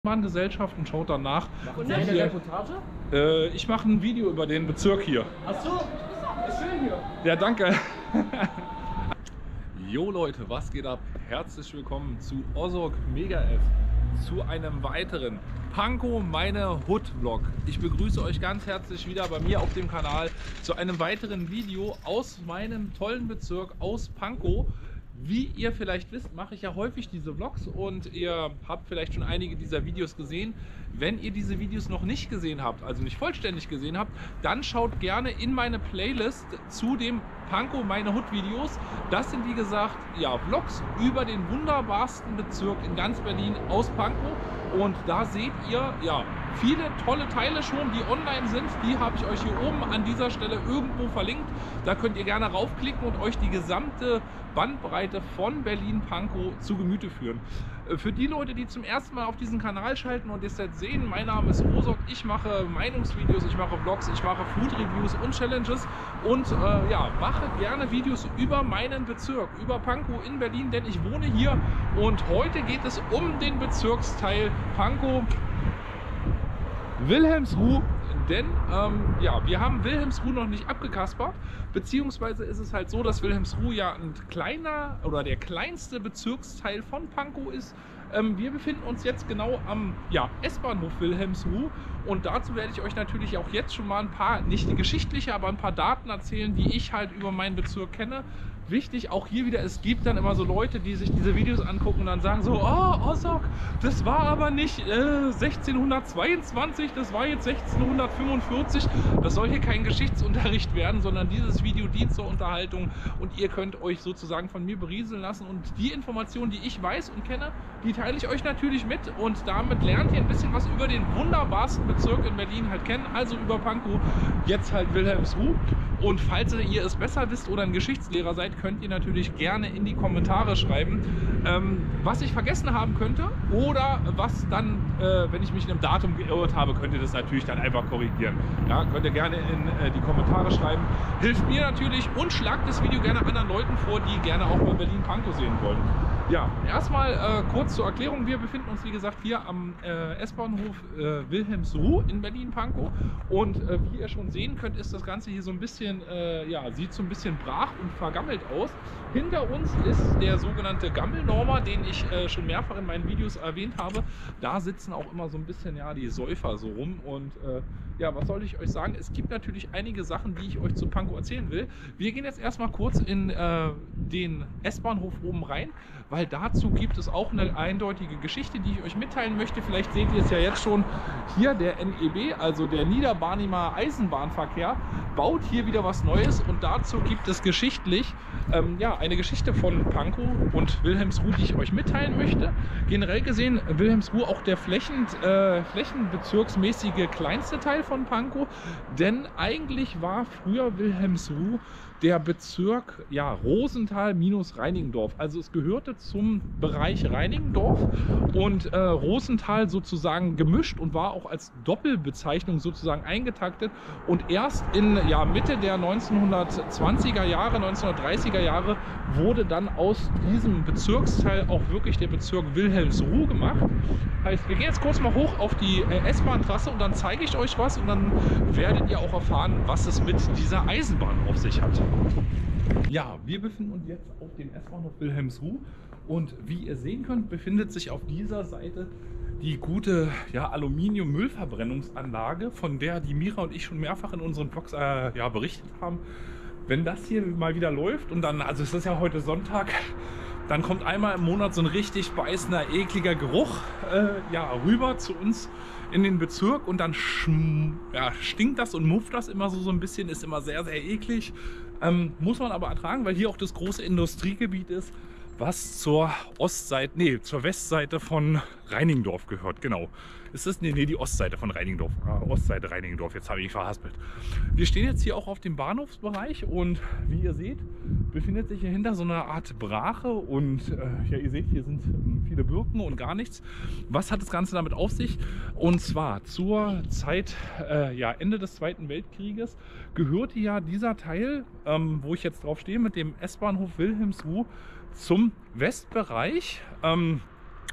Gesellschaft und schaut danach. Machen Sie eine Reportage? Ich mache ein Video über den Bezirk hier. Ach so, ist schön hier. Ja, danke. Jo Leute, was geht ab? Herzlich willkommen zu Ozork Mega F, zu einem weiteren Pankow meine Hood Vlog. Ich begrüße euch ganz herzlich wieder bei mir auf dem Kanal zu einem weiteren Video aus meinem tollen Bezirk aus Pankow. Wie ihr vielleicht wisst, mache ich ja häufig diese Vlogs und ihr habt vielleicht schon einige dieser Videos gesehen. Wenn ihr diese Videos noch nicht gesehen habt, also nicht vollständig gesehen habt, dann schaut gerne in meine Playlist zu dem Pankow meine Hood Videos. Das sind wie gesagt ja Vlogs über den wunderbarsten Bezirk in ganz Berlin aus Pankow. Und da seht ihr ja viele tolle Teile schon, die online sind. Die habe ich euch hier oben an dieser Stelle irgendwo verlinkt. Da könnt ihr gerne raufklicken und euch die gesamte Bandbreite von Berlin-Pankow zu Gemüte führen. Für die Leute, die zum ersten Mal auf diesen Kanal schalten und es jetzt sehen, mein Name ist Ozork. Ich mache Meinungsvideos, ich mache Vlogs, ich mache Food Reviews und Challenges und ja, mache gerne Videos über meinen Bezirk, über Pankow in Berlin, denn ich wohne hier und heute geht es um den Bezirksteil Pankow Wilhelmsruh, denn ja, wir haben Wilhelmsruh noch nicht abgekaspert, beziehungsweise ist es halt so, dass Wilhelmsruh ja ein kleiner oder der kleinste Bezirksteil von Pankow ist. Wir befinden uns jetzt genau am S-Bahnhof Wilhelmsruh und dazu werde ich euch natürlich auch jetzt schon mal ein paar, nicht geschichtliche, aber ein paar Daten erzählen, die ich halt über meinen Bezirk kenne. Wichtig, auch hier wieder, es gibt dann immer so Leute, die sich diese Videos angucken und dann sagen so, oh, Ozork, das war aber nicht 1622, das war jetzt 1645. Das soll hier kein Geschichtsunterricht werden, sondern dieses Video dient zur Unterhaltung und ihr könnt euch sozusagen von mir berieseln lassen und die Informationen, die ich weiß und kenne, die teile ich euch natürlich mit und damit lernt ihr ein bisschen was über den wunderbarsten Bezirk in Berlin halt kennen, also über Pankow, jetzt halt Wilhelmsruh. Und falls ihr es besser wisst oder ein Geschichtslehrer seid, könnt ihr natürlich gerne in die Kommentare schreiben, was ich vergessen haben könnte oder was dann, wenn ich mich in einem Datum geirrt habe, könnt ihr das natürlich dann einfach korrigieren. Ja, könnt ihr gerne in die Kommentare schreiben. Hilft mir natürlich und schlagt das Video gerne anderen Leuten vor, die gerne auch mal Berlin-Pankow sehen wollen. Ja, erstmal kurz zur Erklärung. Wir befinden uns wie gesagt hier am S-Bahnhof Wilhelmsruh in Berlin-Pankow und wie ihr schon sehen könnt, ist das Ganze hier so ein bisschen, ja, sieht so ein bisschen brach und vergammelt aus. Hinter uns ist der sogenannte Gammelnormer, den ich schon mehrfach in meinen Videos erwähnt habe. Da sitzen auch immer so ein bisschen ja die Säufer so rum und ja, was soll ich euch sagen? Es gibt natürlich einige Sachen, die ich euch zu Pankow erzählen will. Wir gehen jetzt erstmal kurz in den S-Bahnhof oben rein, weil dazu gibt es auch eine eindeutige Geschichte, die ich euch mitteilen möchte. Vielleicht seht ihr es ja jetzt schon hier, der NEB, also der Niederbarnimer Eisenbahnverkehr, baut hier wieder was Neues und dazu gibt es geschichtlich ja, eine Geschichte von Pankow und Wilhelmsruh, die ich euch mitteilen möchte. Generell gesehen Wilhelmsruh auch der flächenbezirksmäßige kleinste Teil von Pankow, denn eigentlich war früher Wilhelmsruh der Bezirk ja, Rosenthal minus Reinickendorf. Also es gehörte zum Bereich Reinickendorf und Rosenthal sozusagen gemischt und war auch als Doppelbezeichnung sozusagen eingetaktet. Und erst in ja, Mitte der 1920er Jahre, 1930er Jahre wurde dann aus diesem Bezirksteil auch wirklich der Bezirk Wilhelmsruh gemacht. Heißt, wir gehen jetzt kurz mal hoch auf die S-Bahn-Trasse und dann zeige ich euch was und dann werdet ihr auch erfahren, was es mit dieser Eisenbahn auf sich hat. Ja, wir befinden uns jetzt auf dem S-Bahnhof Wilhelmsruh und wie ihr sehen könnt, befindet sich auf dieser Seite die gute ja, Aluminium-Müllverbrennungsanlage, von der die Mira und ich schon mehrfach in unseren Vlogs ja, berichtet haben. Wenn das hier mal wieder läuft und dann, also es ist ja heute Sonntag, dann kommt einmal im Monat so ein richtig beißender, ekliger Geruch ja, rüber zu uns in den Bezirk und dann ja, stinkt das und mufft das immer so ein bisschen, ist immer sehr, sehr eklig. Muss man aber ertragen, weil hier auch das große Industriegebiet ist, was zur Ostseite, nee, zur Westseite von Reinickendorf gehört, genau. Ist das? Nee, die Ostseite von Reinickendorf. Ostseite Reinickendorf, jetzt habe ich mich verhaspelt. Wir stehen jetzt hier auch auf dem Bahnhofsbereich und wie ihr seht, befindet sich hier hinter so eine Art Brache und ja, ihr seht, hier sind viele Birken und gar nichts. Was hat das Ganze damit auf sich? Und zwar zur Zeit, ja, Ende des Zweiten Weltkrieges gehörte ja dieser Teil, wo ich jetzt drauf stehe, mit dem S-Bahnhof Wilhelmsruh zum Westbereich.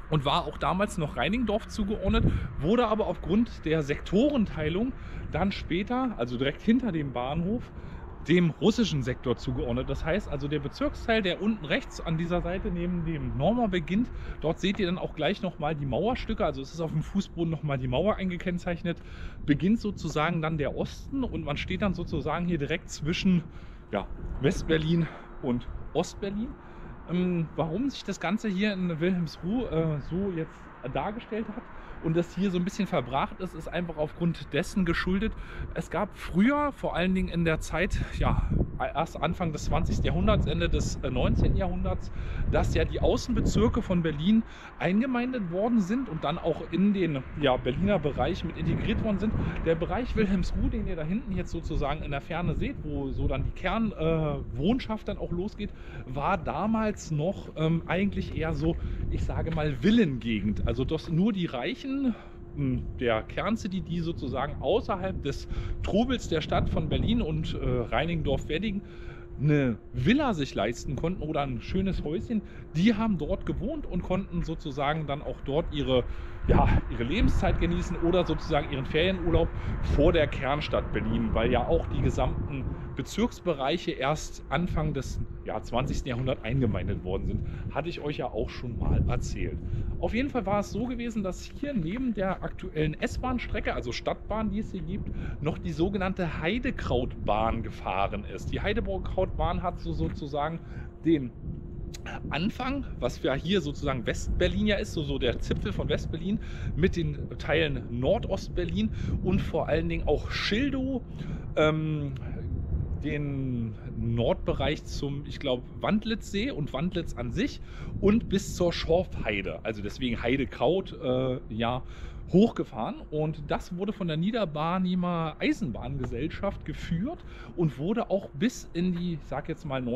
und war auch damals noch Reiningdorf zugeordnet, wurde aber aufgrund der Sektorenteilung dann später, also direkt hinter dem Bahnhof, dem russischen Sektor zugeordnet. Das heißt also, der Bezirksteil, der unten rechts an dieser Seite neben dem Norma beginnt, dort seht ihr dann auch gleich nochmal die Mauerstücke, also es ist auf dem Fußboden nochmal die Mauer eingekennzeichnet, beginnt sozusagen dann der Osten und man steht dann sozusagen hier direkt zwischen West-Berlin und Ost-Berlin. Warum sich das Ganze hier in Wilhelmsruh so jetzt dargestellt hat und das hier so ein bisschen verbracht ist, ist einfach aufgrund dessen geschuldet. Es gab früher, vor allen Dingen in der Zeit, erst Anfang des 20. Jahrhunderts, Ende des 19. Jahrhunderts, dass ja die Außenbezirke von Berlin eingemeindet worden sind und dann auch in den Berliner Bereich mit integriert worden sind. Der Bereich Wilhelmsruh, den ihr da hinten jetzt sozusagen in der Ferne seht, wo so dann die Kernwohnschaft dann auch losgeht, war damals noch eigentlich eher so, ich sage mal, Villengegend. Also dass nur die Reichen der Kerncity, die sozusagen außerhalb des Trubels der Stadt von Berlin und Reinickendorf-Wedding eine Villa sich leisten konnten oder ein schönes Häuschen, die haben dort gewohnt und konnten sozusagen dann auch dort ihre Lebenszeit genießen oder sozusagen ihren Ferienurlaub vor der Kernstadt Berlin, weil ja auch die gesamten Bezirksbereiche erst Anfang des 20. Jahrhunderts eingemeindet worden sind. Hatte ich euch ja auch schon mal erzählt. Auf jeden Fall war es so gewesen, dass hier neben der aktuellen S-Bahn-Strecke, also Stadtbahn, die es hier gibt, noch die sogenannte Heidekrautbahn gefahren ist. Die Heidekrautbahn hat sozusagen den Anfang, was ja hier sozusagen Westberlin ja ist, so der Zipfel von Westberlin mit den Teilen Nordostberlin und vor allen Dingen auch Schildow, den Nordbereich zum, ich glaube, Wandlitzsee und Wandlitz an sich und bis zur Schorfheide, also deswegen Heidekraut, hochgefahren, und das wurde von der Niederbarnimer Eisenbahngesellschaft geführt und wurde auch bis in die, ich sag jetzt mal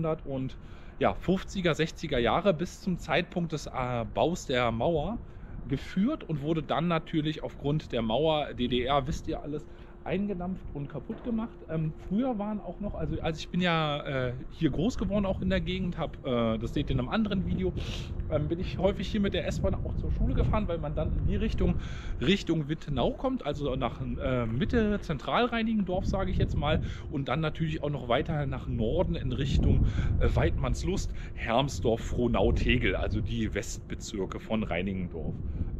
1950er, 60er Jahre bis zum Zeitpunkt des Baus der Mauer geführt und wurde dann natürlich aufgrund der Mauer DDR, wisst ihr alles, eingedampft und kaputt gemacht. Früher waren auch noch, also ich bin ja hier groß geworden, auch in der Gegend, das seht ihr in einem anderen Video, bin ich häufig hier mit der S-Bahn auch zur Schule gefahren, weil man dann in die Richtung Wittenau kommt, also nach Mitte Zentralreinickendorf, sage ich jetzt mal, und dann natürlich auch noch weiter nach Norden in Richtung Waidmannslust, Hermsdorf, Frohnau, Tegel, also die Westbezirke von Reinickendorf.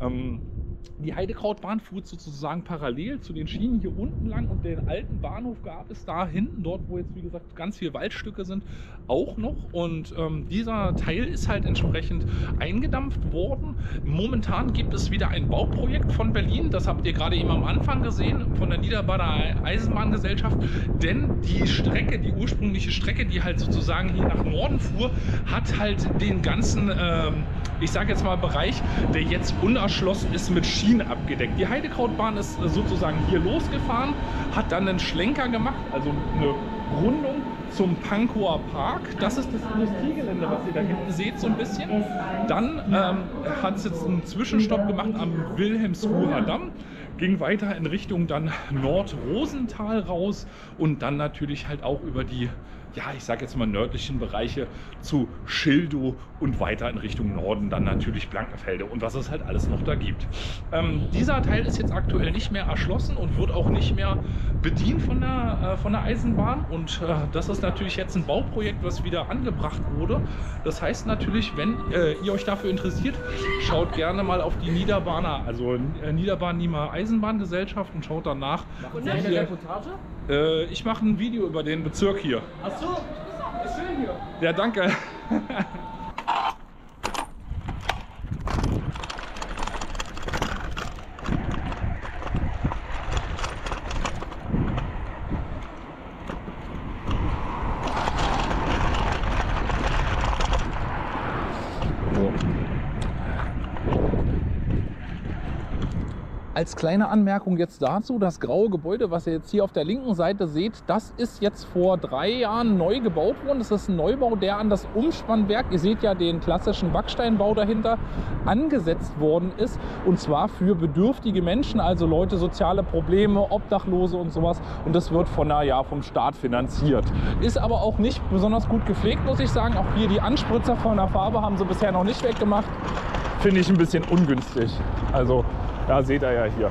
Die Heidekrautbahn fuhr sozusagen parallel zu den Schienen hier unten lang und den alten Bahnhof gab es da hinten, dort wo jetzt wie gesagt ganz viele Waldstücke sind, auch noch, und dieser Teil ist halt entsprechend eingedampft worden. Momentan gibt es wieder ein Bauprojekt von Berlin, das habt ihr gerade eben am Anfang gesehen, von der Niederbarnimer Eisenbahngesellschaft, denn die Strecke, die ursprüngliche Strecke, die halt sozusagen hier nach Norden fuhr, hat halt den ganzen, ich sage jetzt mal Bereich, der jetzt unerschlossen ist, mit Schienen abgedeckt. Die Heidekrautbahn ist sozusagen hier losgefahren, hat dann einen Schlenker gemacht, also eine Rundung zum Pankower Park. Das ist das Industriegelände, was ihr da hinten seht, so ein bisschen. Dann hat es jetzt einen Zwischenstopp gemacht am Wilhelmsruher Damm, ging weiter in Richtung dann Nordrosental raus und dann natürlich halt auch über die, ich sage jetzt mal nördlichen Bereiche zu Schildow und weiter in Richtung Norden dann natürlich Blankenfelde und was es halt alles noch da gibt. Dieser Teil ist jetzt aktuell nicht mehr erschlossen und wird auch nicht mehr bedient von der Eisenbahn, und das ist natürlich jetzt ein Bauprojekt, was wieder angebracht wurde. Das heißt natürlich, wenn ihr euch dafür interessiert, schaut gerne mal auf die Niederbarnimer Eisenbahngesellschaft und schaut danach. Machen Sie eine Reportage? Ich mache ein Video über den Bezirk hier. Ach so, ist schön hier. Ja, danke. Als kleine Anmerkung jetzt dazu, das graue Gebäude, was ihr jetzt hier auf der linken Seite seht, das ist jetzt vor 3 Jahren neu gebaut worden. Das ist ein Neubau, der an das Umspannwerk, ihr seht ja den klassischen Backsteinbau dahinter, angesetzt worden ist. Und zwar für bedürftige Menschen, also Leute, soziale Probleme, Obdachlose und sowas. Und das wird vom Staat finanziert. Ist aber auch nicht besonders gut gepflegt, muss ich sagen. Auch hier die Anspritzer von der Farbe haben sie bisher noch nicht weggemacht. finde ich ein bisschen ungünstig. Also, ja, seht ihr ja hier.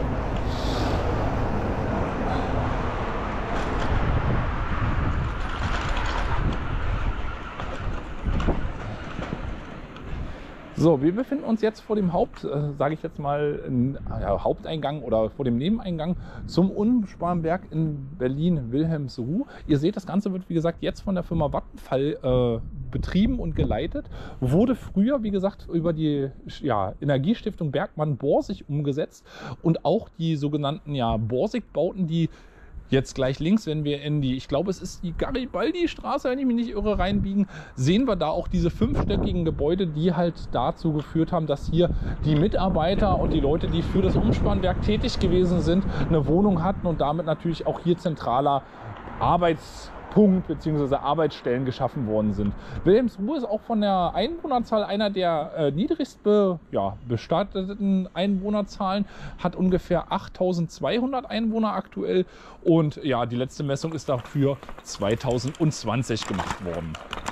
So, wir befinden uns jetzt vor dem sage ich jetzt mal, Haupteingang oder vor dem Nebeneingang zum Umspannwerk in Berlin-Wilhelmsruh. Ihr seht, das Ganze wird, wie gesagt, jetzt von der Firma Vattenfall betrieben und geleitet. Wurde früher, wie gesagt, über die Energiestiftung Bergmann-Borsig umgesetzt und auch die sogenannten Borsig-Bauten, die jetzt gleich links, wenn wir in die, ich glaube, es ist die Garibaldi-Straße, wenn ich mich nicht irre, reinbiegen, sehen wir da auch diese 5-stöckigen Gebäude, die halt dazu geführt haben, dass hier die Mitarbeiter und die Leute, die für das Umspannwerk tätig gewesen sind, eine Wohnung hatten und damit natürlich auch hier zentraler Arbeitspunkt bzw. Arbeitsstellen geschaffen worden sind. Wilhelmsruh ist auch von der Einwohnerzahl einer der niedrigst bestatteten Einwohnerzahlen, hat ungefähr 8.200 Einwohner aktuell und ja, die letzte Messung ist dafür 2020 gemacht worden.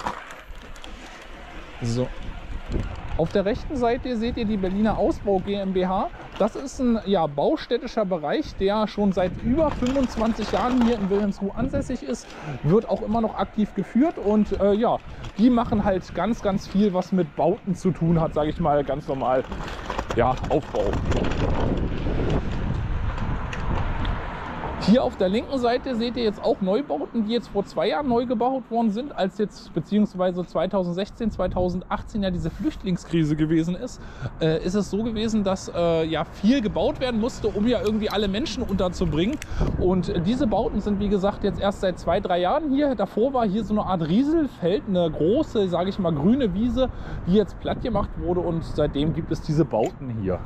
So. Auf der rechten Seite seht ihr die Berliner Ausbau GmbH. Das ist ein baustädtischer Bereich, der schon seit über 25 Jahren hier in Wilhelmsruh ansässig ist. Wird auch immer noch aktiv geführt und die machen halt ganz, ganz viel, was mit Bauten zu tun hat, sage ich mal, ganz normal, Aufbau. Hier auf der linken Seite seht ihr jetzt auch Neubauten, die jetzt vor 2 Jahren neu gebaut worden sind, als jetzt beziehungsweise 2016, 2018 ja diese Flüchtlingskrise gewesen ist. Ist es so gewesen, dass viel gebaut werden musste, um ja irgendwie alle Menschen unterzubringen. Und diese Bauten sind, wie gesagt, jetzt erst seit 2, 3 Jahren hier. Davor war hier so eine Art Rieselfeld, eine große, sage ich mal, grüne Wiese, die jetzt platt gemacht wurde und seitdem gibt es diese Bauten hier.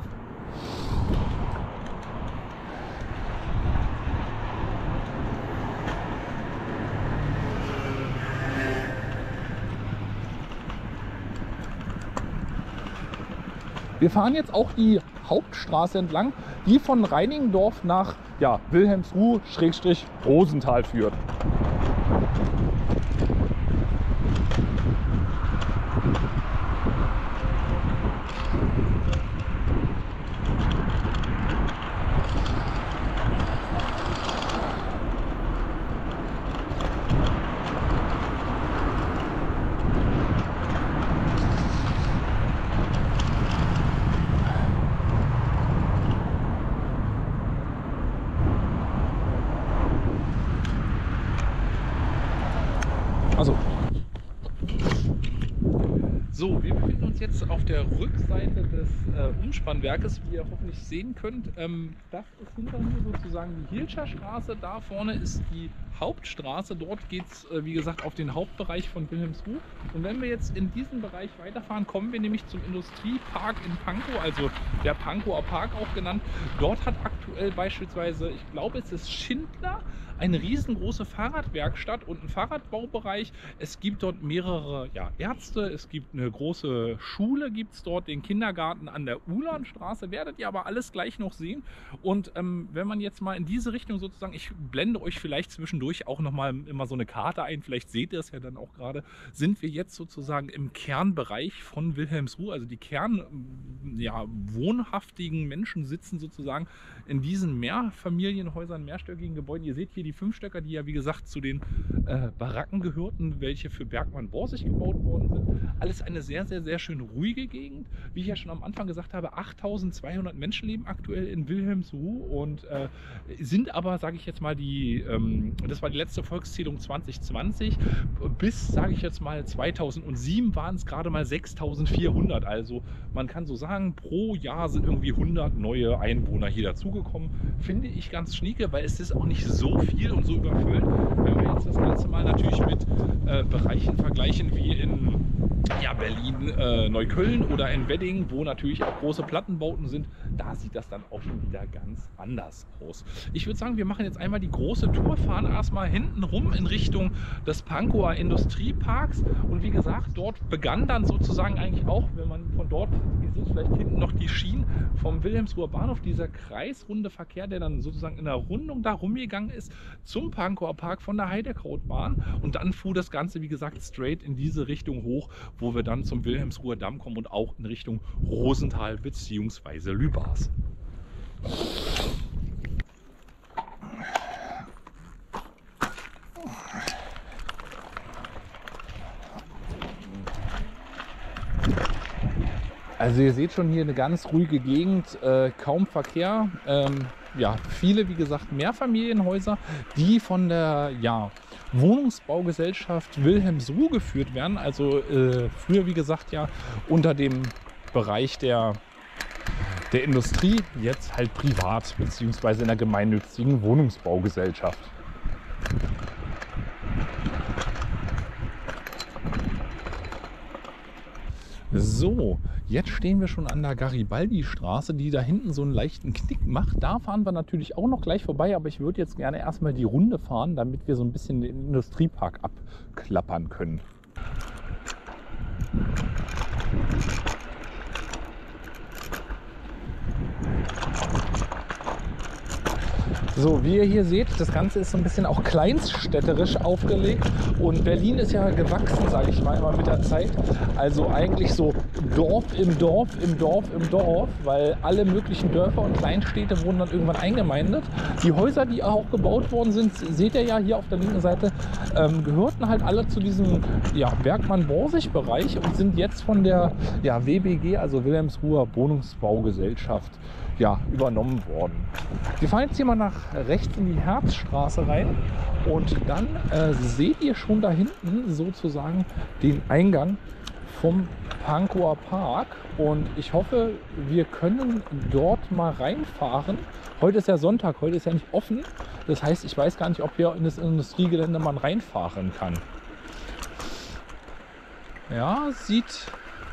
Wir fahren jetzt auch die Hauptstraße entlang, die von Reinickendorf nach Wilhelmsruh/Rosenthal führt. So, wir befinden uns jetzt auf der Rückseite des Umspannwerkes, wie ihr hoffentlich sehen könnt. Das ist hinter mir sozusagen die Hielscher Straße. Da vorne ist die Hauptstraße. Dort geht es, wie gesagt, auf den Hauptbereich von Wilhelmsruh. Und wenn wir jetzt in diesem Bereich weiterfahren, kommen wir nämlich zum Industriepark in Pankow, also der Pankower Park auch genannt. Dort hat aktuell beispielsweise, ich glaube, es ist Schindler, eine riesengroße Fahrradwerkstatt und einen Fahrradbaubereich. Es gibt dort mehrere Ärzte, es gibt eine große Schule, gibt es dort, den Kindergarten an der Ulanstraße, werdet ihr aber alles gleich noch sehen. Und wenn man jetzt mal in diese Richtung sozusagen, ich blende euch vielleicht zwischendurch auch nochmal immer so eine Karte ein, vielleicht seht ihr es ja dann auch gerade, sind wir jetzt sozusagen im Kernbereich von Wilhelmsruh, also die wohnhaftigen Menschen sitzen sozusagen in diesen Mehrfamilienhäusern, mehrstöckigen Gebäuden. Ihr seht hier die 5-Stöcker, die ja wie gesagt zu den Baracken gehörten, welche für Bergmann-Borsig gebaut worden sind. Alles eine sehr, sehr, sehr schön ruhige Gegend. Wie ich ja schon am Anfang gesagt habe, 8.200 Menschen leben aktuell in Wilhelmsruh und sind aber, sage ich jetzt mal, das war die letzte Volkszählung 2020, bis, sage ich jetzt mal, 2007 waren es gerade mal 6.400. Also man kann so sagen, pro Jahr sind irgendwie 100 neue Einwohner hier dazugekommen. Finde ich ganz schnieke, weil es ist auch nicht so viel und so überfüllt. Wenn wir jetzt das Ganze mal natürlich mit Bereichen vergleichen wie in Berlin, Neukölln oder in Wedding, wo natürlich auch große Plattenbauten sind, da sieht das dann auch schon wieder ganz anders aus. Ich würde sagen, wir machen jetzt einmal die große Tour, fahren erstmal hinten rum in Richtung des Pankower Industrieparks. Und wie gesagt, dort begann dann sozusagen eigentlich auch, wenn man von dort, ihr seht vielleicht hinten noch die Schienen vom Wilhelmsruher Bahnhof, dieser kreisrunde Verkehr, der dann sozusagen in der Rundung da rumgegangen ist zum Pankower Park von der Heidekrautbahn. Und dann fuhr das Ganze, wie gesagt, straight in diese Richtung hoch, wo wir dann zum Wilhelmsruher Damm kommen und auch in Richtung Rosenthal bzw. Lübars. Also ihr seht schon hier eine ganz ruhige Gegend, kaum Verkehr. Ja, viele, wie gesagt, Mehrfamilienhäuser, die von der Wohnungsbaugesellschaft Wilhelmsruh geführt werden. Also früher, wie gesagt, ja unter dem Bereich der Industrie, jetzt halt privat bzw. in der gemeinnützigen Wohnungsbaugesellschaft. So, jetzt stehen wir schon an der Garibaldi-Straße, die da hinten so einen leichten Knick macht. Da fahren wir natürlich auch noch gleich vorbei, aber ich würde jetzt gerne erstmal die Runde fahren, damit wir so ein bisschen den Industriepark abklappern können. So, wie ihr hier seht, das Ganze ist so ein bisschen auch kleinststädterisch aufgelegt und Berlin ist ja gewachsen, sage ich mal, immer mit der Zeit. Also eigentlich so Dorf im Dorf, im Dorf, im Dorf, weil alle möglichen Dörfer und Kleinstädte wurden dann irgendwann eingemeindet. Die Häuser, die auch gebaut worden sind, seht ihr ja hier auf der linken Seite, gehörten halt alle zu diesem Bergmann-Borsig-Bereich und sind jetzt von der WBG, also Wilhelmsruher Wohnungsbaugesellschaft, übernommen worden. Wir fahren jetzt hier mal nach rechts in die Herzstraße rein und dann seht ihr schon da hinten sozusagen den Eingang vom Pankower Park und ich hoffe, wir können dort mal reinfahren. Heute ist ja Sonntag, heute ist ja nicht offen. Das heißt, ich weiß gar nicht, ob hier in das Industriegelände man reinfahren kann. Ja, sieht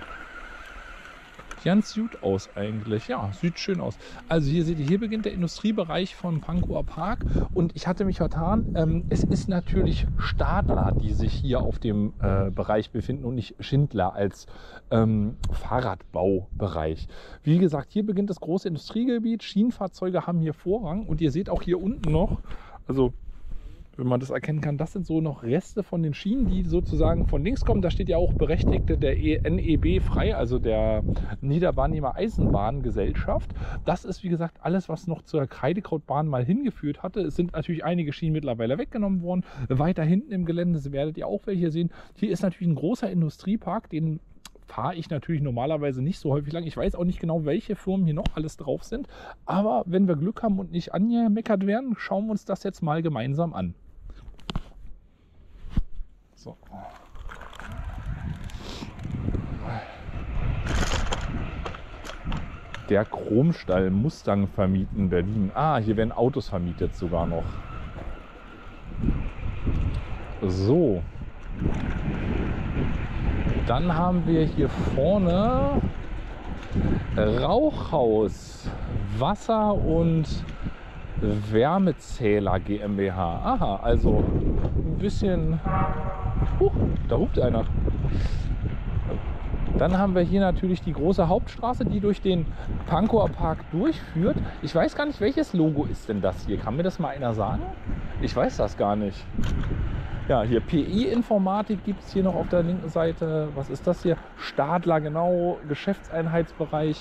ganz gut aus eigentlich. Ja, sieht schön aus. Also hier seht ihr, hier beginnt der Industriebereich von Pankower Park und ich hatte mich vertan. Es ist natürlich Stadler, die sich hier auf dem Bereich befinden und nicht Schindler als Fahrradbaubereich. Wie gesagt, hier beginnt das große Industriegebiet. Schienenfahrzeuge haben hier Vorrang und ihr seht auch hier unten noch, also wenn man das erkennen kann, das sind so noch Reste von den Schienen, die sozusagen von links kommen. Da steht ja auch Berechtigte der NEB frei, also der Niederbarnimer Eisenbahngesellschaft. Das ist, wie gesagt, alles, was noch zur Heidekrautbahn mal hingeführt hatte. Es sind natürlich einige Schienen mittlerweile weggenommen worden. Weiter hinten im Gelände werdet ihr auch welche sehen. Hier ist natürlich ein großer Industriepark, den fahre ich natürlich normalerweise nicht so häufig lang. Ich weiß auch nicht genau, welche Firmen hier noch alles drauf sind. Aber wenn wir Glück haben und nicht angemeckert werden, schauen wir uns das jetzt mal gemeinsam an. So. Der Chromstall Mustang vermieten Berlin. Ah, hier werden Autos vermietet sogar noch. So. Dann haben wir hier vorne Rauchhaus, Wasser- und Wärmezähler GmbH. Aha, also ein bisschen... da hupt einer. Dann haben wir hier natürlich die große Hauptstraße, die durch den Pankower Park durchführt. Ich weiß gar nicht, welches Logo ist denn das hier? Kann mir das mal einer sagen? Ich weiß das gar nicht. Ja, hier PI-Informatik gibt es hier noch auf der linken Seite. Was ist das hier? Stadler, genau, Geschäftseinheitsbereich.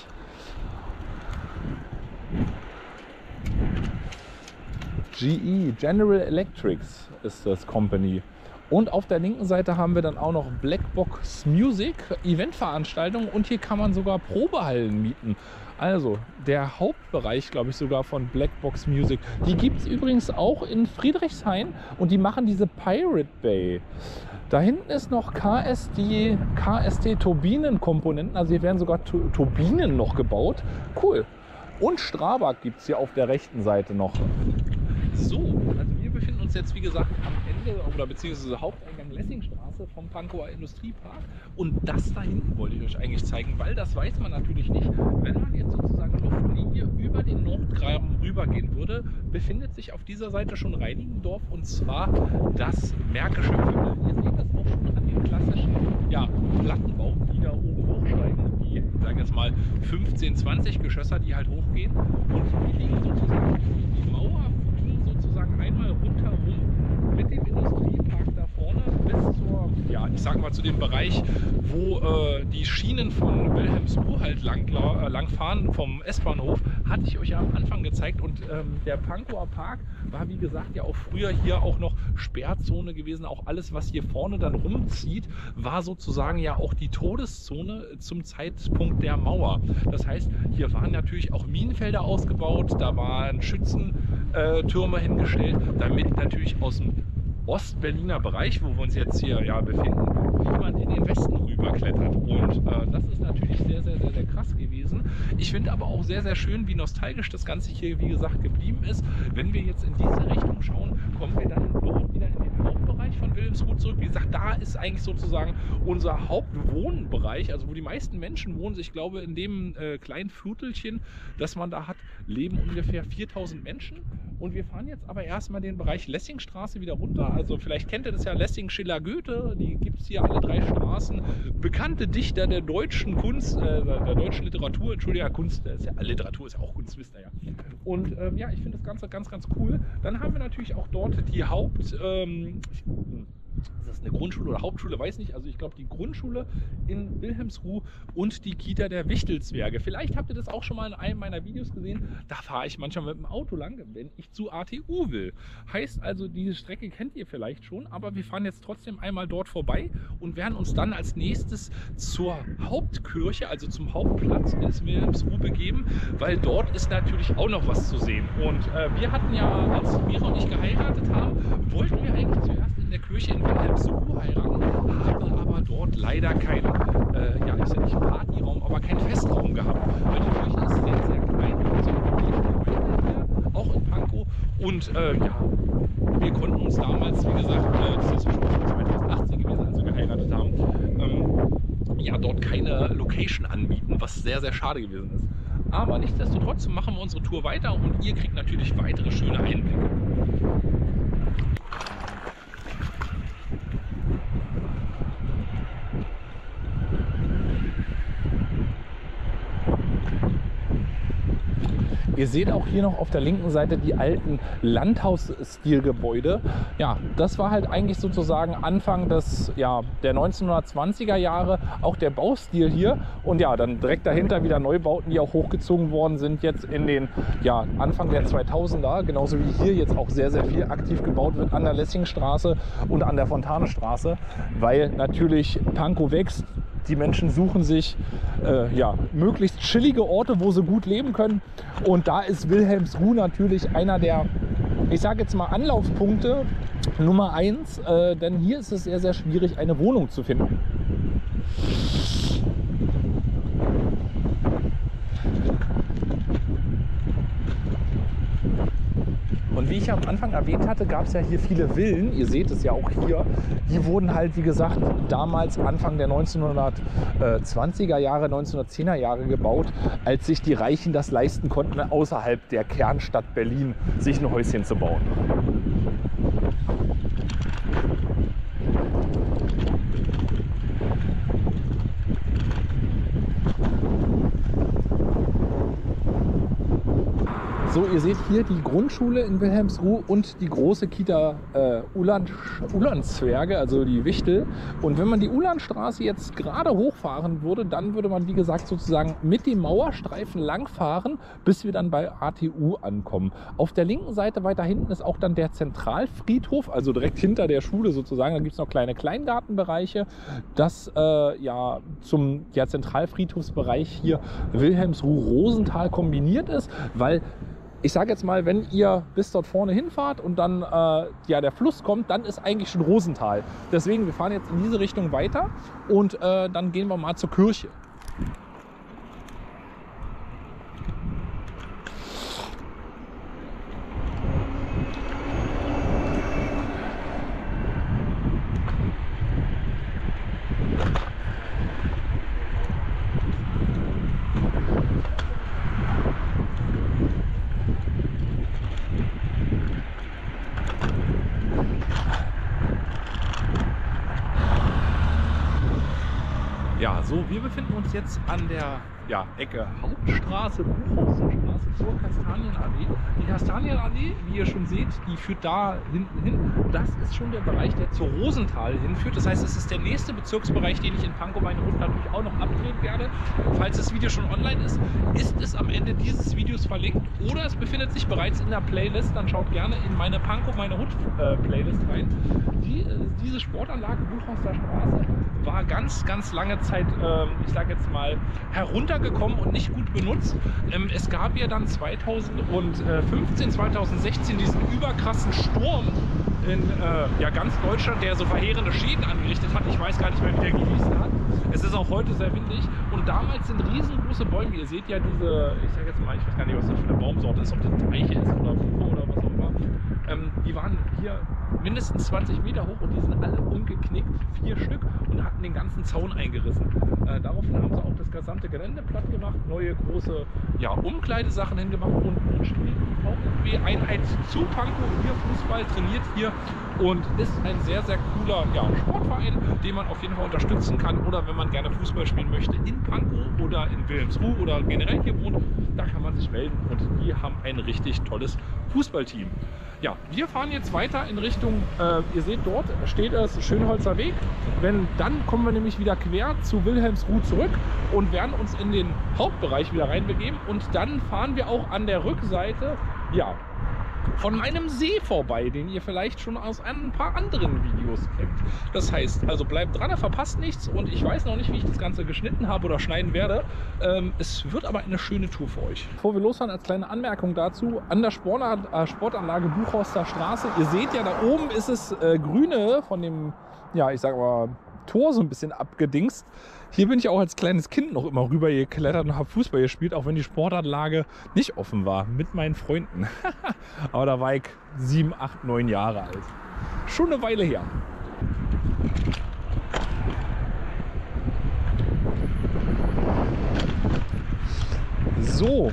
GE, General Electrics ist das Company. Und auf der linken Seite haben wir dann auch noch Blackbox Music, Eventveranstaltungen und hier kann man sogar Probehallen mieten. Also der Hauptbereich, glaube ich, sogar von Blackbox Music. Die gibt es übrigens auch in Friedrichshain und die machen diese Pirate Bay. Da hinten ist noch KST Turbinenkomponenten, also hier werden sogar Turbinen noch gebaut. Cool. Und Strabag gibt es hier auf der rechten Seite noch. So, also wir befinden uns jetzt, wie gesagt, am Ende oder beziehungsweise Haupteingang Lessingstraße vom Pankower Industriepark. Und das da hinten wollte ich euch eigentlich zeigen, weil das weiß man natürlich nicht. Wenn man jetzt sozusagen Luftlinie über den Nordgraben rüber rübergehen würde, befindet sich auf dieser Seite schon Reinickendorf, und zwar das Märkische Viertel. Ihr seht das auch schon an den klassischen Plattenbauten, die da oben hochsteigen, die, ich sage jetzt mal, 15, 20 Geschösser, die halt hochgehen. Und die liegen sozusagen die Mauer, ging sozusagen einmal rundherum mit dem Industriepark da vorne bis zur, ja, ich sag mal, zu dem Bereich, wo die Schienen von Wilhelmsruh halt langfahren vom S-Bahnhof, hatte ich euch ja am Anfang gezeigt. Und der Pankower Park war, wie gesagt, ja auch früher hier auch noch Sperrzone gewesen. Auch alles, was hier vorne dann rumzieht, war sozusagen ja auch die Todeszone zum Zeitpunkt der Mauer. Das heißt, hier waren natürlich auch Minenfelder ausgebaut, da waren Schützentürme hingestellt, damit natürlich aus dem Ostberliner Bereich, wo wir uns jetzt hier ja befinden, niemand in den Westen rüberklettert. Und das ist natürlich sehr, sehr, sehr, sehr krass gewesen. Ich finde aber auch sehr, sehr schön, wie nostalgisch das Ganze hier, wie gesagt, geblieben ist. Wenn wir jetzt in diese Richtung schauen, kommen wir dann dort wieder in den Hauptbereich von Wilhelmsruh zurück. Wie gesagt, da ist eigentlich sozusagen unser Hauptwohnbereich, also wo die meisten Menschen wohnen. Ich glaube, in dem kleinen Viertelchen, das man da hat, leben ungefähr 4000 Menschen. Und wir fahren jetzt aber erstmal den Bereich Lessingstraße wieder runter. Also vielleicht kennt ihr das ja, Lessing, Schiller, Goethe, die gibt es hier alle drei Straßen. Bekannte Dichter der deutschen Kunst, der deutschen Literatur, Entschuldigung, Kunst, ist ja, Literatur ist ja auch Kunst, wisst ihr ja. Und ja, ich finde das Ganze ganz, ganz cool. Dann haben wir natürlich auch dort die ist das eine Grundschule oder Hauptschule, weiß nicht. Also ich glaube die Grundschule in Wilhelmsruh und die Kita der Wichtelzwerge. Vielleicht habt ihr das auch schon mal in einem meiner Videos gesehen. Da fahre ich manchmal mit dem Auto lang, wenn ich zu ATU will. Heißt also, diese Strecke kennt ihr vielleicht schon, aber wir fahren jetzt trotzdem einmal dort vorbei und werden uns dann als nächstes zur Hauptkirche, also zum Hauptplatz in Wilhelmsruh begeben, weil dort ist natürlich auch noch was zu sehen. Und wir hatten ja, als Mira und ich geheiratet haben, wollten wir eigentlich zuerst in der Kirche in Wilhelmsruh heiraten, haben aber dort leider keinen, ja, ich sage nicht Partyraum, aber keinen Festraum gehabt. Weil die Kirche ist sehr, sehr klein, so hier, auch in Pankow. Und ja, wir konnten uns damals, wie gesagt, das ist ja schon 2018 gewesen, als wir geheiratet haben, ja, dort keine Location anbieten, was sehr, sehr schade gewesen ist. Aber nichtsdestotrotz machen wir unsere Tour weiter und ihr kriegt natürlich weitere schöne Einblicke. Ihr seht auch hier noch auf der linken Seite die alten Landhausstilgebäude. Ja, das war halt eigentlich sozusagen Anfang des, ja, der 1920er Jahre auch der Baustil hier. Und ja, dann direkt dahinter wieder Neubauten, die auch hochgezogen worden sind jetzt in den, ja, Anfang der 2000er. Genauso wie hier jetzt auch sehr, sehr viel aktiv gebaut wird an der Lessingstraße und an der Fontanestraße, weil natürlich Pankow wächst. Die Menschen suchen sich ja, möglichst chillige Orte, wo sie gut leben können. Und da ist Wilhelmsruh natürlich einer der, ich sage jetzt mal, Anlaufpunkte Nummer 1. Denn hier ist es sehr, sehr schwierig, eine Wohnung zu finden. Und wie ich am Anfang erwähnt hatte, gab es ja hier viele Villen. Ihr seht es ja auch hier. Die wurden halt, wie gesagt, damals Anfang der 1920er Jahre, 1910er Jahre gebaut, als sich die Reichen das leisten konnten, außerhalb der Kernstadt Berlin sich ein Häuschen zu bauen. So, ihr seht hier die Grundschule in Wilhelmsruh und die große Kita Ulandzwerge, also die Wichtel. Und wenn man die Ulandstraße jetzt gerade hochfahren würde, dann würde man, wie gesagt, sozusagen mit dem Mauerstreifen langfahren, bis wir dann bei ATU ankommen. Auf der linken Seite weiter hinten ist auch dann der Zentralfriedhof, also direkt hinter der Schule sozusagen. Da gibt es noch kleine Kleingartenbereiche. Das ja zum Zentralfriedhofsbereich hier Wilhelmsruh-Rosenthal kombiniert ist, weil ich sage jetzt mal, wenn ihr bis dort vorne hinfahrt und dann ja, der Fluss kommt, dann ist eigentlich schon Rosenthal. Deswegen, wir fahren jetzt in diese Richtung weiter und dann gehen wir mal zur Kirche. So, wir befinden uns jetzt an der Ecke Hauptstraße, Buchhauserstraße zur Kastanienallee. Die Kastanienallee, wie ihr schon seht, die führt da hinten hin. Das ist schon der Bereich, der zur Rosenthal hinführt. Das heißt, es ist der nächste Bezirksbereich, den ich in Pankow meine Hut natürlich auch noch abdrehen werde. Falls das Video schon online ist, ist es am Ende dieses Videos verlinkt oder es befindet sich bereits in der Playlist. Dann schaut gerne in meine Pankow meine Hut Playlist rein. Diese Sportanlage Buchhauserstraße war ganz lange Zeit, ich sage jetzt mal, heruntergekommen und nicht gut benutzt. Es gab ja dann 2015, 2016 diesen überkrassen Sturm in ganz Deutschland, der so verheerende Schäden angerichtet hat. Ich weiß gar nicht mehr, wie der gehießen hat. Es ist auch heute sehr windig und damals sind riesengroße Bäume. Ihr seht ja diese, ich sage jetzt mal, ich weiß gar nicht, was das für eine Baumsorte ist, ob das Eiche ist oder Buche oder was auch immer. Die waren hier mindestens 20 Meter hoch und die sind alle umgeknickt, 4 Stück, und hatten den ganzen Zaun eingerissen. Daraufhin haben sie auch das gesamte Gelände platt gemacht, neue große Umkleidesachen hingemacht und spielt die VfB-Einheit zu Pankow hier Fußball, trainiert hier und ist ein sehr cooler Sportverein, den man auf jeden Fall unterstützen kann, oder wenn man gerne Fußball spielen möchte in Pankow oder in Wilhelmsruh oder generell hier wohnt, da kann man sich melden und die haben ein richtig tolles Fußballteam. Ja, wir fahren jetzt weiter in Richtung, ihr seht, dort steht es Schönholzer Weg. Dann kommen wir nämlich wieder quer zu Wilhelmsruh zurück und werden uns in den Hauptbereich wieder reinbegeben. Und dann fahren wir auch an der Rückseite, von meinem See vorbei, den ihr vielleicht schon aus ein paar anderen Videos kennt. Das heißt, also bleibt dran, verpasst nichts, und ich weiß noch nicht, wie ich das Ganze geschnitten habe oder schneiden werde. Es wird aber eine schöne Tour für euch. Bevor wir losfahren, als kleine Anmerkung dazu, an der Sportanlage Buchhauserstraße, ihr seht ja, da oben ist es grüne von dem, ich sag mal, Tor so ein bisschen abgedingst. Hier bin ich auch als kleines Kind noch immer rüber geklettert und habe Fußball gespielt, auch wenn die Sportanlage nicht offen war, mit meinen Freunden. Aber da war ich 7, 8, 9 Jahre alt. Schon eine Weile her. So.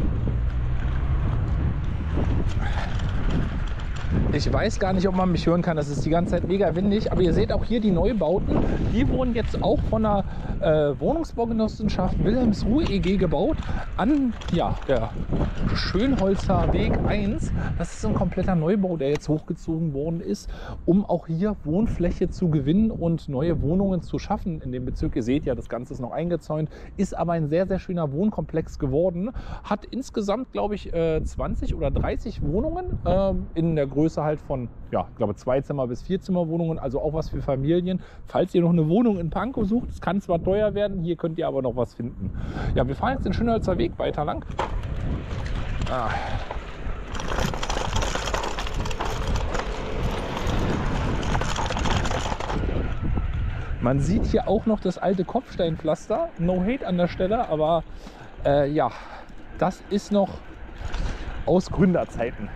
Ich weiß gar nicht, ob man mich hören kann. Das ist die ganze Zeit mega windig. Aber ihr seht auch hier die Neubauten. Die wurden jetzt auch von der Wohnungsbaugenossenschaft Wilhelmsruh EG gebaut. An der Schönholzer Weg 1. Das ist ein kompletter Neubau, der jetzt hochgezogen worden ist, um auch hier Wohnfläche zu gewinnen und neue Wohnungen zu schaffen in dem Bezirk. Ihr seht ja, das Ganze ist noch eingezäunt. Ist aber ein sehr schöner Wohnkomplex geworden. Hat insgesamt, glaube ich, 20 oder 30 Wohnungen in der Größe halt von, ich glaube, 2-Zimmer- bis 4-Zimmer-Wohnungen, also auch was für Familien. Falls ihr noch eine Wohnung in Pankow sucht, es kann zwar teuer werden, hier könnt ihr aber noch was finden. Ja, wir fahren jetzt den Schönholzer Weg weiter lang. Man sieht hier auch noch das alte Kopfsteinpflaster. No hate an der Stelle, aber das ist noch aus Gründerzeiten.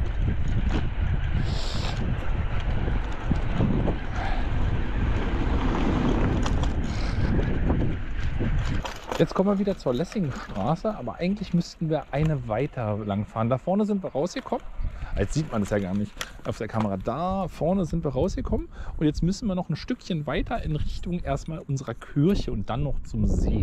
Jetzt kommen wir wieder zur Lessingstraße, aber eigentlich müssten wir eine weiter lang fahren. Da vorne sind wir rausgekommen. Jetzt sieht man es ja gar nicht auf der Kamera. Da vorne sind wir rausgekommen und jetzt müssen wir noch ein Stückchen weiter in Richtung erstmal unserer Kirche und dann noch zum See.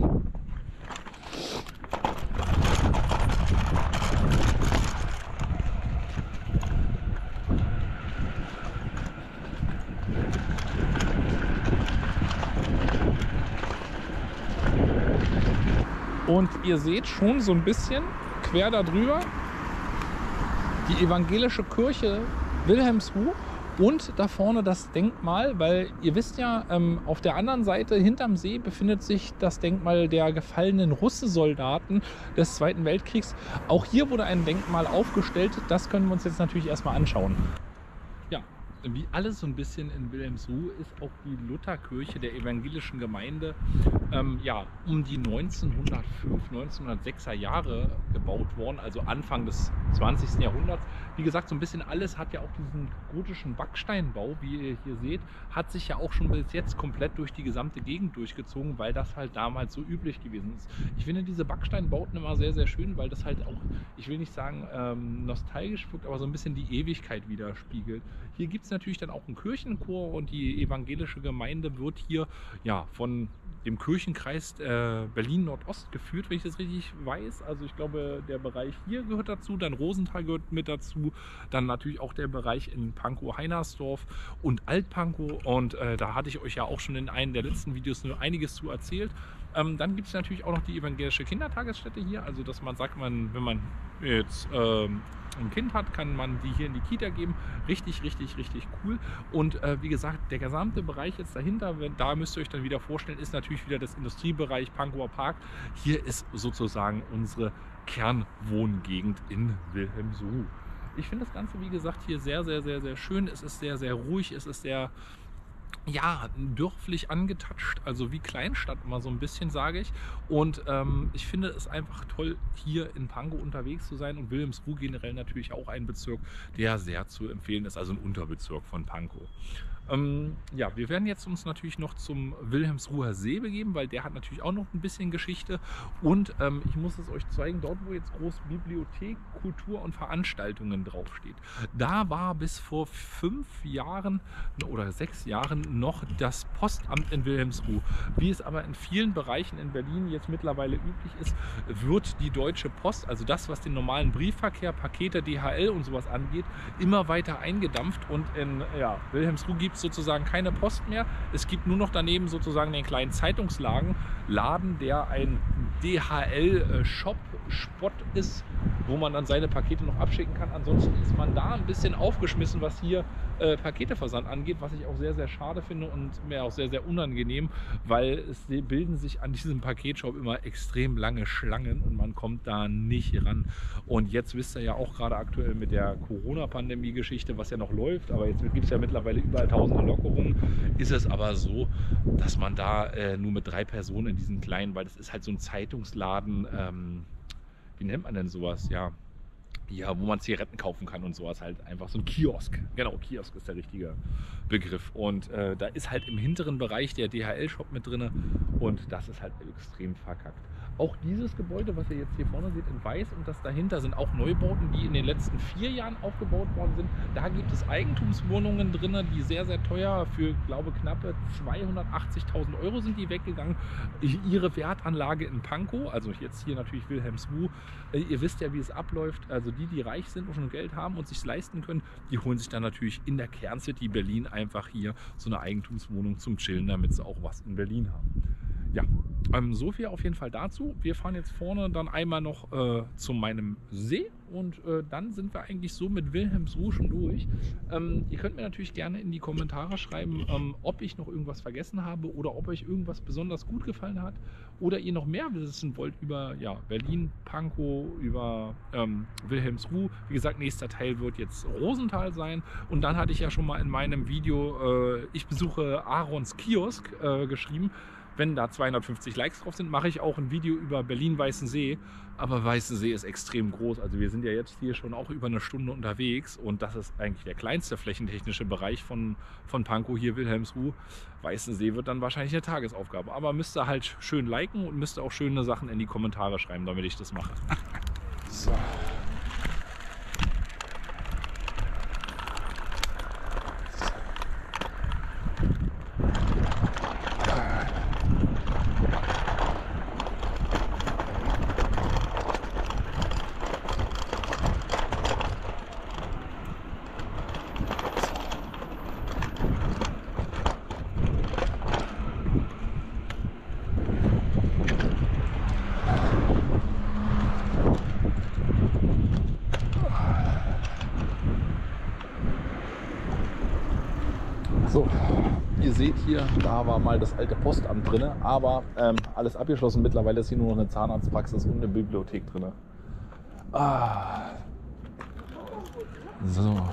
Und ihr seht schon so ein bisschen quer darüber die evangelische Kirche Wilhelmsruh und da vorne das Denkmal, weil ihr wisst ja, auf der anderen Seite hinterm See befindet sich das Denkmal der gefallenen Russensoldaten des Zweiten Weltkriegs. Auch hier wurde ein Denkmal aufgestellt, das können wir uns jetzt natürlich erstmal anschauen. Ja, wie alles so ein bisschen in Wilhelmsruh ist auch die Lutherkirche der evangelischen Gemeinde um die 1906er Jahre gebaut worden, also Anfang des 20. Jahrhunderts. Wie gesagt, so ein bisschen alles hat ja auch diesen gotischen Backsteinbau, wie ihr hier seht, hat sich ja auch schon bis jetzt komplett durch die gesamte Gegend durchgezogen, weil das halt damals so üblich gewesen ist. Ich finde diese Backsteinbauten immer sehr schön, weil das halt auch, ich will nicht sagen nostalgisch wirkt, aber so ein bisschen die Ewigkeit widerspiegelt. Hier gibt es natürlich dann auch einen Kirchenchor und die evangelische Gemeinde wird hier von dem Kirchenkreis Berlin-Nordost geführt, wenn ich das richtig weiß. Also ich glaube, der Bereich hier gehört dazu, dann Rosenthal gehört mit dazu, dann natürlich auch der Bereich in Pankow-Heinersdorf und Alt-Pankow. Und da hatte ich euch ja auch schon in einem der letzten Videos nur einiges zu erzählt. Dann gibt es natürlich auch noch die evangelische Kindertagesstätte hier, also dass man sagt, wenn man jetzt ein Kind hat, kann man die hier in die Kita geben. Richtig, richtig, richtig cool. Und wie gesagt, der gesamte Bereich jetzt dahinter, da müsst ihr euch dann wieder vorstellen, ist natürlich wieder das Industriebereich Pankower Park. Hier ist sozusagen unsere Kernwohngegend in Wilhelmsruh. Ich finde das Ganze, wie gesagt, hier sehr, sehr, sehr, sehr schön. Es ist sehr, sehr ruhig, es ist sehr, ja, dörflich angetatscht, also wie Kleinstadt immer so ein bisschen, sage ich. Und ich finde es einfach toll, hier in Pankow unterwegs zu sein, und Wilhelmsruh generell natürlich auch ein Bezirk, der sehr zu empfehlen ist, also ein Unterbezirk von Pankow. Ja, wir werden jetzt uns natürlich noch zum Wilhelmsruher See begeben, weil der hat natürlich auch noch ein bisschen Geschichte. Und ich muss es euch zeigen, dort wo jetzt groß Bibliothek, Kultur und Veranstaltungen draufsteht. Da war bis vor 5 Jahren oder 6 Jahren noch das Postamt in Wilhelmsruh. Wie es aber in vielen Bereichen in Berlin jetzt mittlerweile üblich ist, wird die Deutsche Post, also das, was den normalen Briefverkehr, Pakete, DHL und sowas angeht, immer weiter eingedampft, und in Wilhelmsruh gibt es sozusagen keine Post mehr. Es gibt nur noch daneben sozusagen den kleinen Zeitungsladen, der ein DHL-Shop-Spot ist, wo man dann seine Pakete noch abschicken kann. Ansonsten ist man da ein bisschen aufgeschmissen, was hier Paketeversand angeht, was ich auch sehr, sehr schade finde und mir auch sehr, sehr unangenehm, weil es bilden sich an diesem Paketshop immer extrem lange Schlangen und man kommt da nicht ran. Und jetzt wisst ihr ja auch gerade aktuell mit der Corona-Pandemie-Geschichte, was ja noch läuft, aber jetzt gibt es ja mittlerweile überall tausende Lockerungen, ist es aber so, dass man da nur mit 3 Personen in diesen kleinen, weil das ist halt so ein Zeitungsladen, wie nennt man denn sowas, ja, wo man Zigaretten kaufen kann und sowas, halt einfach so ein Kiosk. Genau, Kiosk ist der richtige Begriff. Und da ist halt im hinteren Bereich der DHL-Shop mit drin, und das ist halt extrem verkackt. Auch dieses Gebäude, was ihr jetzt hier vorne seht in weiß, und das dahinter sind auch Neubauten, die in den letzten 4 Jahren aufgebaut worden sind. Da gibt es Eigentumswohnungen drin, die sehr, sehr teuer, für, glaube ich, knappe 280.000 Euro sind die weggegangen. Ihre Wertanlage in Pankow, also jetzt hier natürlich Wilhelmsruh, ihr wisst ja, wie es abläuft. Also die reich sind und schon Geld haben und sich leisten können, die holen sich dann natürlich in der Kerncity Berlin einfach hier so eine Eigentumswohnung zum Chillen, damit sie auch was in Berlin haben. Ja, so viel auf jeden Fall dazu. Wir fahren jetzt vorne dann einmal noch zu meinem See, und dann sind wir eigentlich so mit Wilhelmsruh schon durch. Ihr könnt mir natürlich gerne in die Kommentare schreiben, ob ich noch irgendwas vergessen habe oder ob euch irgendwas besonders gut gefallen hat oder ihr noch mehr wissen wollt über Berlin, Pankow, über Wilhelmsruh. Wie gesagt, nächster Teil wird jetzt Rosenthal sein, und dann hatte ich ja schon mal in meinem Video ich besuche Aarons Kiosk geschrieben. Wenn da 250 Likes drauf sind, mache ich auch ein Video über Berlin-Weißensee. Aber Weißensee ist extrem groß. Also wir sind ja jetzt hier schon auch über 1 Stunde unterwegs, und das ist eigentlich der kleinste flächentechnische Bereich von Pankow, hier Wilhelmsruh. Weißensee wird dann wahrscheinlich eine Tagesaufgabe. Aber müsst ihr halt schön liken und müsst ihr auch schöne Sachen in die Kommentare schreiben, damit ich das mache. So. So, ihr seht hier, da war mal das alte Postamt drin, aber alles abgeschlossen. Mittlerweile ist hier nur noch eine Zahnarztpraxis und eine Bibliothek drin. So.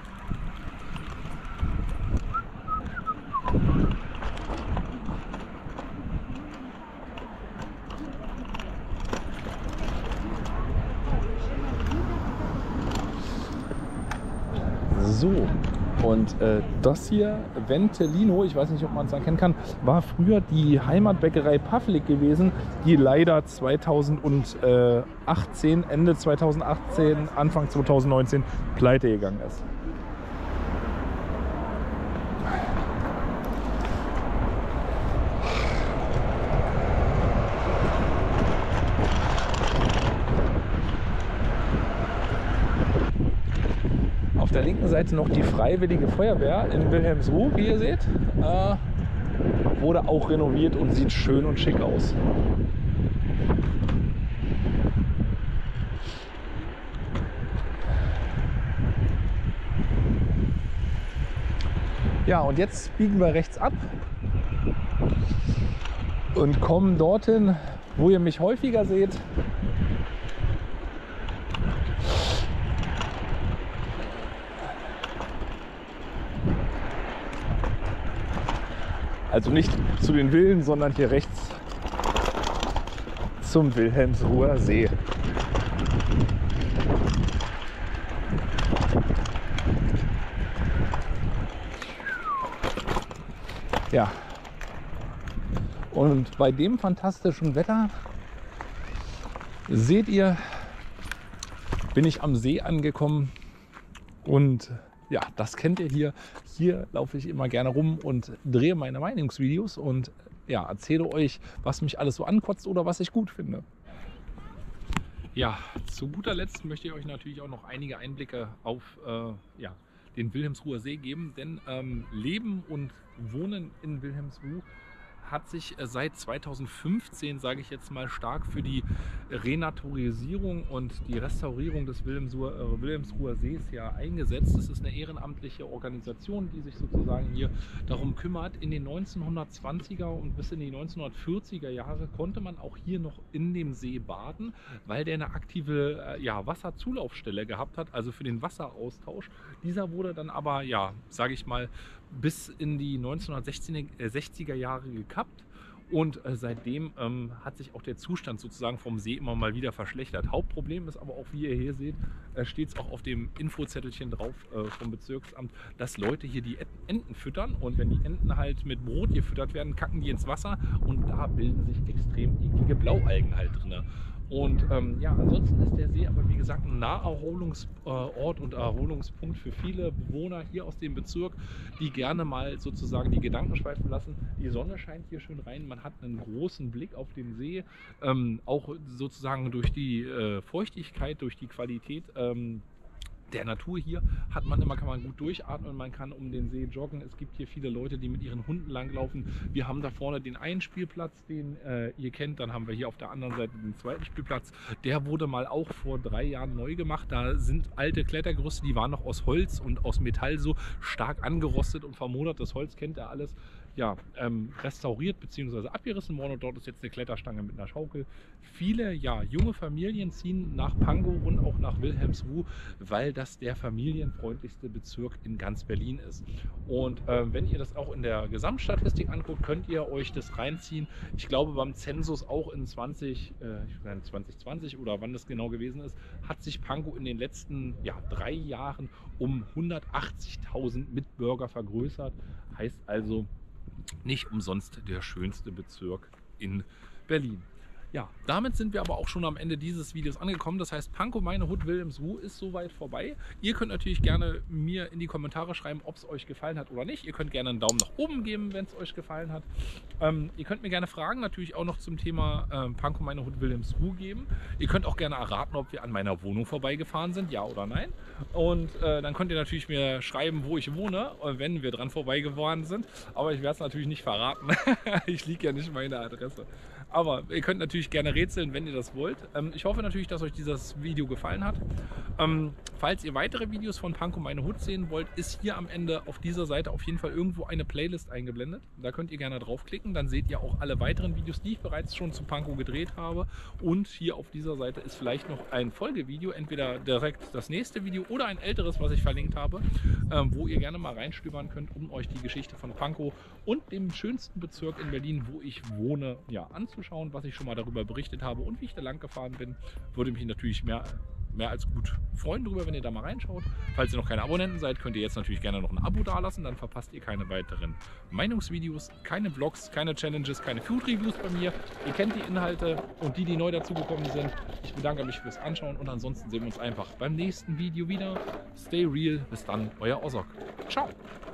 So. Und das hier, Ventelino, ich weiß nicht, ob man es erkennen kann, war früher die Heimatbäckerei Pavlik gewesen, die leider 2018, Ende 2018, Anfang 2019 pleite gegangen ist. auf der linken Seite noch die Freiwillige Feuerwehr in Wilhelmsruh, wie ihr seht. Wurde auch renoviert und sieht schön und schick aus. Ja, und jetzt biegen wir rechts ab und kommen dorthin, wo ihr mich häufiger seht. Also nicht zu den Villen, sondern hier rechts zum Wilhelmsruher See. Ja, und bei dem fantastischen Wetter seht ihr, bin ich am See angekommen und ja, das kennt ihr hier. Hier laufe ich immer gerne rum und drehe meine Meinungsvideos und ja, erzähle euch, was mich alles so ankotzt oder was ich gut finde. Ja, zu guter Letzt möchte ich euch natürlich auch noch einige Einblicke auf ja, den Wilhelmsruher See geben, denn Leben und Wohnen in Wilhelmsruh hat sich seit 2015, sage ich jetzt mal, stark für die Renaturisierung und die Restaurierung des Wilhelmsruher Sees ja eingesetzt. Es ist eine ehrenamtliche Organisation, die sich sozusagen hier darum kümmert. In den 1920er und bis in die 1940er Jahre konnte man auch hier noch in dem See baden, weil der eine aktive ja, Wasserzulaufstelle gehabt hat, also für den Wasseraustausch. Dieser wurde dann aber, ja, sage ich mal, bis in die 1960er Jahre gekappt und seitdem hat sich auch der Zustand sozusagen vom See immer mal wieder verschlechtert. Hauptproblem ist aber auch, wie ihr hier seht, steht es auch auf dem Infozettelchen drauf vom Bezirksamt, dass Leute hier die Enten füttern und wenn die Enten halt mit Brot gefüttert werden, kacken die ins Wasser und da bilden sich extrem eklige Blaualgen halt drin. Und ja, ansonsten ist der See aber wie gesagt ein Naherholungsort und Erholungspunkt für viele Bewohner hier aus dem Bezirk, die gerne mal sozusagen die Gedanken schweifen lassen. Die Sonne scheint hier schön rein, man hat einen großen Blick auf den See, auch sozusagen durch die Feuchtigkeit, durch die Qualität der Natur hier kann man gut durchatmen, man kann um den See joggen. Es gibt hier viele Leute, die mit ihren Hunden langlaufen. Wir haben da vorne den einen Spielplatz, den ihr kennt. Dann haben wir hier auf der anderen Seite den zweiten Spielplatz. Der wurde mal auch vor 3 Jahren neu gemacht. Da sind alte Klettergerüste, die waren noch aus Holz und aus Metall so stark angerostet und vermodert. Das Holz kennt ihr alles. Ja, restauriert bzw. abgerissen worden und dort ist jetzt eine Kletterstange mit einer Schaukel. Viele ja, junge Familien ziehen nach Pankow und auch nach Wilhelmsruh, weil das der familienfreundlichste Bezirk in ganz Berlin ist. Und wenn ihr das auch in der Gesamtstatistik anguckt, könnt ihr euch das reinziehen. Ich glaube beim Zensus auch in 2020 oder wann das genau gewesen ist, hat sich Pankow in den letzten 3 Jahren um 180.000 Mitbürger vergrößert. Heißt also, nicht umsonst der schönste Bezirk in Berlin. Ja, damit sind wir aber auch schon am Ende dieses Videos angekommen. Das heißt, Pankow, meine Hut, Wilhelmsruh ist soweit vorbei. Ihr könnt natürlich gerne mir in die Kommentare schreiben, ob es euch gefallen hat oder nicht. Ihr könnt gerne einen Daumen nach oben geben, wenn es euch gefallen hat. Ihr könnt mir gerne Fragen natürlich auch noch zum Thema Pankow, meine Hut, Wilhelmsruh geben. Ihr könnt auch gerne erraten, ob wir an meiner Wohnung vorbeigefahren sind, ja oder nein. Und dann könnt ihr natürlich mir schreiben, wo ich wohne, wenn wir dran vorbeigefahren sind. Aber ich werde es natürlich nicht verraten. Ich liege ja nicht meine Adresse. Aber ihr könnt natürlich gerne rätseln, wenn ihr das wollt. Ich hoffe natürlich, dass euch dieses Video gefallen hat. Falls ihr weitere Videos von Pankow, meine Hut sehen wollt, ist hier am Ende auf dieser Seite auf jeden Fall irgendwo eine Playlist eingeblendet. Da könnt ihr gerne draufklicken. Dann seht ihr auch alle weiteren Videos, die ich bereits schon zu Pankow gedreht habe. Und hier auf dieser Seite ist vielleicht noch ein Folgevideo, entweder direkt das nächste Video oder ein älteres, was ich verlinkt habe, wo ihr gerne mal reinstöbern könnt, um euch die Geschichte von Pankow und dem schönsten Bezirk in Berlin, wo ich wohne, anzuschauen, was ich schon mal darüber berichtet habe und wie ich da lang gefahren bin. Würde mich natürlich mehr als gut freuen darüber, wenn ihr da mal reinschaut. Falls ihr noch keine Abonnenten seid, könnt ihr jetzt natürlich gerne noch ein Abo dalassen, dann verpasst ihr keine weiteren Meinungsvideos, keine Vlogs, keine Challenges, keine Food Reviews bei mir. Ihr kennt die Inhalte und die neu dazugekommen sind. Ich bedanke mich fürs Anschauen und ansonsten sehen wir uns einfach beim nächsten Video wieder. Stay real, bis dann, euer Ozok. Ciao!